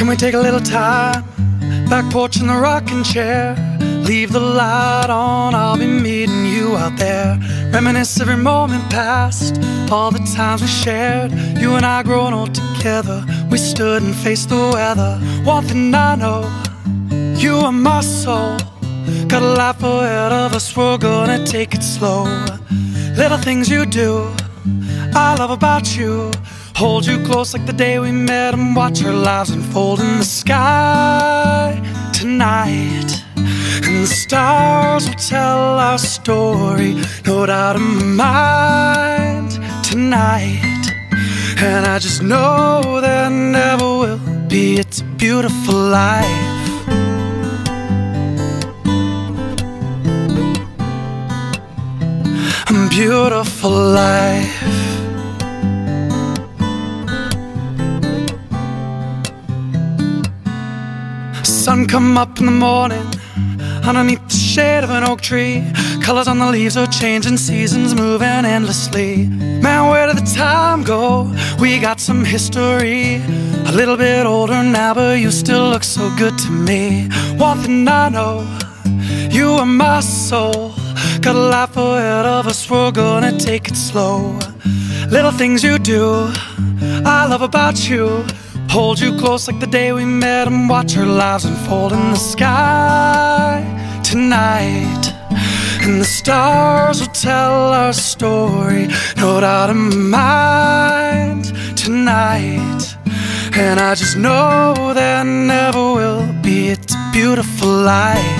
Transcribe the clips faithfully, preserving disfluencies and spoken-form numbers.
Can we take a little time? Back porch in the rocking chair. Leave the light on, I'll be meeting you out there. Reminisce every moment past, all the times we shared. You and I growing old together, we stood and faced the weather. One thing I know, you are my soul. Got a life ahead of us, we're gonna take it slow. Little things you do, I love about you. Hold you close like the day we met and watch our lives unfold in the sky tonight. And the stars will tell our story, no doubt in my mind tonight. And I just know there never will be, it's a beautiful life. A beautiful life. Sun come up in the morning underneath the shade of an oak tree. Colors on the leaves are changing, seasons moving endlessly. Man, where did the time go? We got some history. A little bit older now, but you still look so good to me. One thing I know, you are my soul. Got a life ahead of us, we're gonna take it slow. Little things you do, I love about you. Hold you close like the day we met and watch our lives unfold in the sky tonight. And the stars will tell our story, no doubt in my mind tonight. And I just know there never will be, it's a beautiful life.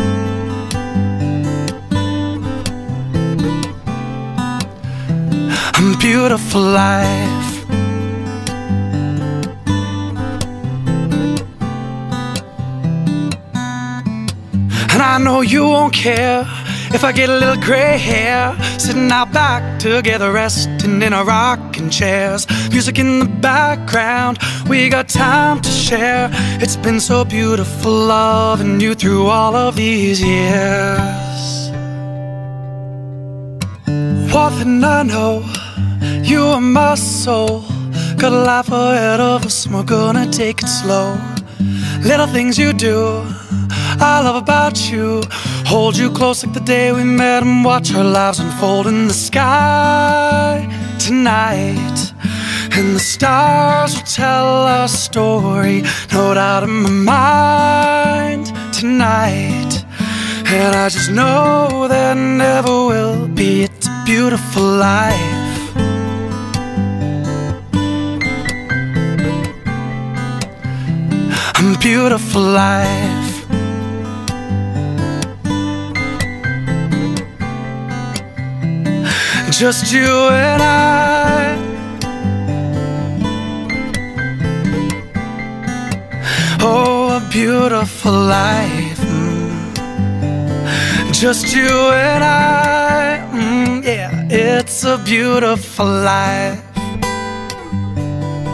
A beautiful life. And I know you won't care if I get a little gray hair, sitting out back together, resting in our rocking chairs. Music in the background, we got time to share. It's been so beautiful loving you through all of these years. One thing I know, you are my soul. Got a life ahead of us, we're gonna take it slow. Little things you do, I love about you. Hold you close like the day we met and watch our lives unfold in the sky tonight. And the stars will tell our story, no doubt in my mind tonight. And I just know there never will be, it's a beautiful life. A beautiful life. Just you and I. Oh, a beautiful life. mm. Just you and I. mm, Yeah, it's a beautiful life.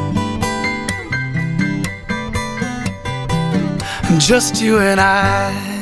Just you and I.